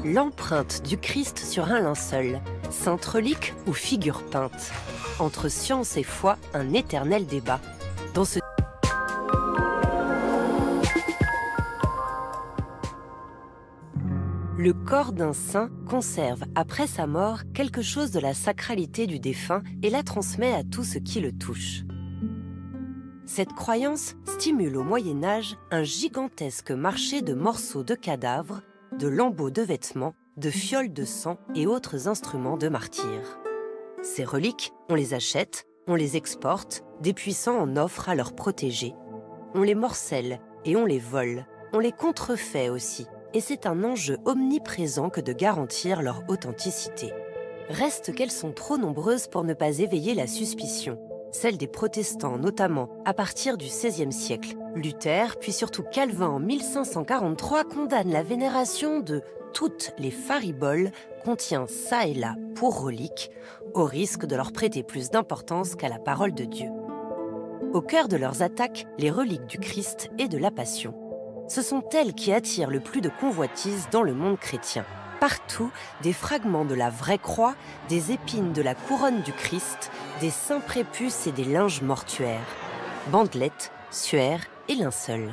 L'empreinte du Christ sur un linceul, sainte relique ou figure peinte. Entre science et foi, un éternel débat. Dans ce Le corps d'un saint conserve, après sa mort, quelque chose de la sacralité du défunt et la transmet à tout ce qui le touche. Cette croyance stimule au Moyen-Âge un gigantesque marché de morceaux de cadavres, de lambeaux de vêtements, de fioles de sang et autres instruments de martyrs. Ces reliques, on les achète, on les exporte, des puissants en offrent à leurs protégés. On les morcelle et on les vole, on les contrefait aussi. Et c'est un enjeu omniprésent que de garantir leur authenticité. Reste qu'elles sont trop nombreuses pour ne pas éveiller la suspicion. Celle des protestants notamment, à partir du XVIe siècle. Luther, puis surtout Calvin en 1543, condamne la vénération de toutes les fariboles qu'on tient ça et là pour reliques, au risque de leur prêter plus d'importance qu'à la parole de Dieu. Au cœur de leurs attaques, les reliques du Christ et de la Passion. Ce sont elles qui attirent le plus de convoitises dans le monde chrétien. Partout, des fragments de la vraie croix, des épines de la couronne du Christ, des saints prépuces et des linges mortuaires, bandelettes, suaires et linceuls.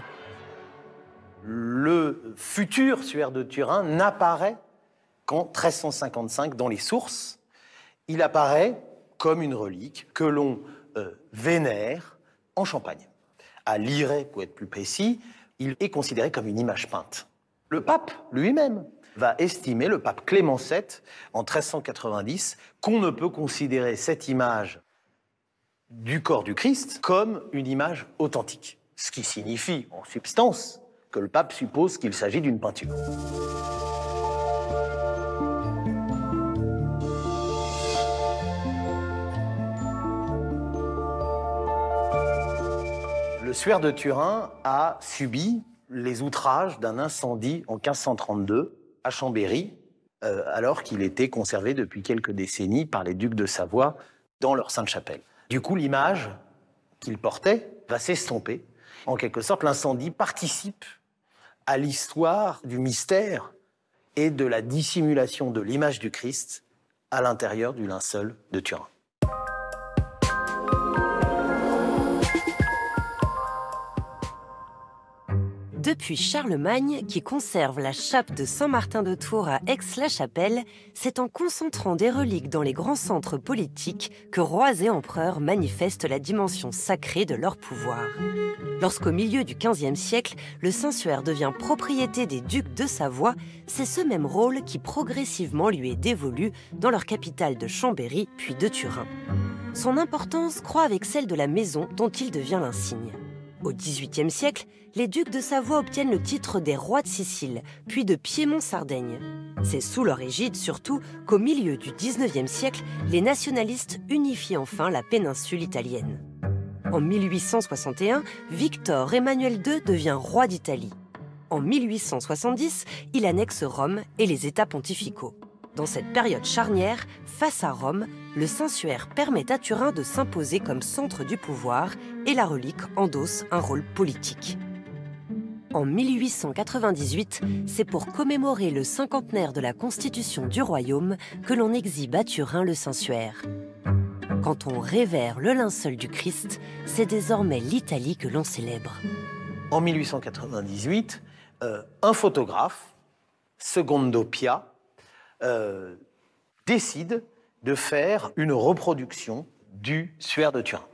Le futur suaire de Turin n'apparaît qu'en 1355 dans les sources. Il apparaît comme une relique que l'on vénère en Champagne. À Liray, pour être plus précis, il est considéré comme une image peinte. Le pape lui-même va estimer, le pape Clément VII, en 1390, qu'on ne peut considérer cette image du corps du Christ comme une image authentique. Ce qui signifie, en substance, que le pape suppose qu'il s'agit d'une peinture. Le suaire de Turin a subi les outrages d'un incendie en 1532 à Chambéry, alors qu'il était conservé depuis quelques décennies par les ducs de Savoie dans leur Sainte-Chapelle. Du coup, l'image qu'il portait va s'estomper. En quelque sorte, l'incendie participe à l'histoire du mystère et de la dissimulation de l'image du Christ à l'intérieur du linceul de Turin. Depuis Charlemagne, qui conserve la chape de Saint-Martin de Tours à Aix-la-Chapelle, c'est en concentrant des reliques dans les grands centres politiques que rois et empereurs manifestent la dimension sacrée de leur pouvoir. Lorsqu'au milieu du XVe siècle, le Saint-Suaire devient propriété des ducs de Savoie, c'est ce même rôle qui progressivement lui est dévolu dans leur capitale de Chambéry puis de Turin. Son importance croît avec celle de la maison dont il devient l'insigne. Au XVIIIe siècle, les ducs de Savoie obtiennent le titre des rois de Sicile, puis de Piémont-Sardaigne. C'est sous leur égide surtout qu'au milieu du XIXe siècle, les nationalistes unifient enfin la péninsule italienne. En 1861, Victor Emmanuel II devient roi d'Italie. En 1870, il annexe Rome et les États pontificaux. Dans cette période charnière, face à Rome, le Saint-Suaire permet à Turin de s'imposer comme centre du pouvoir et la relique endosse un rôle politique. En 1898, c'est pour commémorer le cinquantenaire de la constitution du royaume que l'on exhibe à Turin le Saint-Suaire. Quand on révère le linceul du Christ, c'est désormais l'Italie que l'on célèbre. En 1898, un photographe, Secondo Pia, décide de faire une reproduction du suaire de Turin.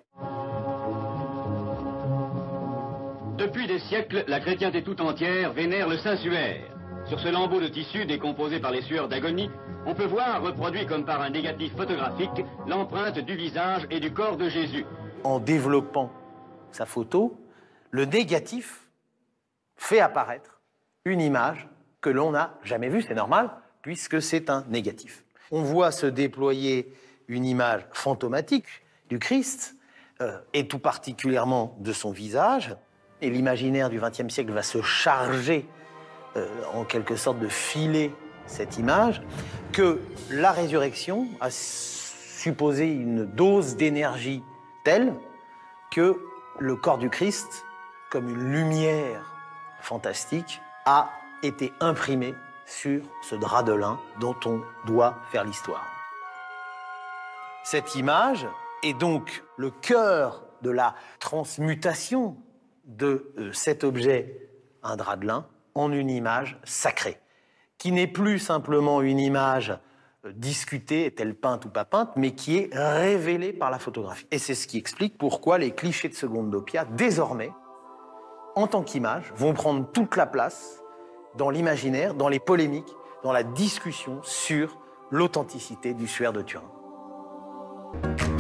Depuis des siècles, la chrétienté tout entière vénère le Saint-Suaire. Sur ce lambeau de tissu décomposé par les sueurs d'agonie, on peut voir, reproduit comme par un négatif photographique, l'empreinte du visage et du corps de Jésus. En développant sa photo, le négatif fait apparaître une image que l'on n'a jamais vue, c'est normal, puisque c'est un négatif. On voit se déployer une image fantomatique du Christ, et tout particulièrement de son visage, et l'imaginaire du XXe siècle va se charger, en quelque sorte, de filer cette image, que la résurrection a supposé une dose d'énergie telle que le corps du Christ, comme une lumière fantastique, a été imprimé sur ce drap de lin dont on doit faire l'histoire. Cette image est donc le cœur de la transmutation de cet objet, un drap de lin, en une image sacrée, qui n'est plus simplement une image discutée, est-elle peinte ou pas peinte, mais qui est révélée par la photographie. Et c'est ce qui explique pourquoi les clichés de Seconde d'Oppia, désormais, en tant qu'image, vont prendre toute la place dans l'imaginaire, dans les polémiques, dans la discussion sur l'authenticité du suaire de Turin.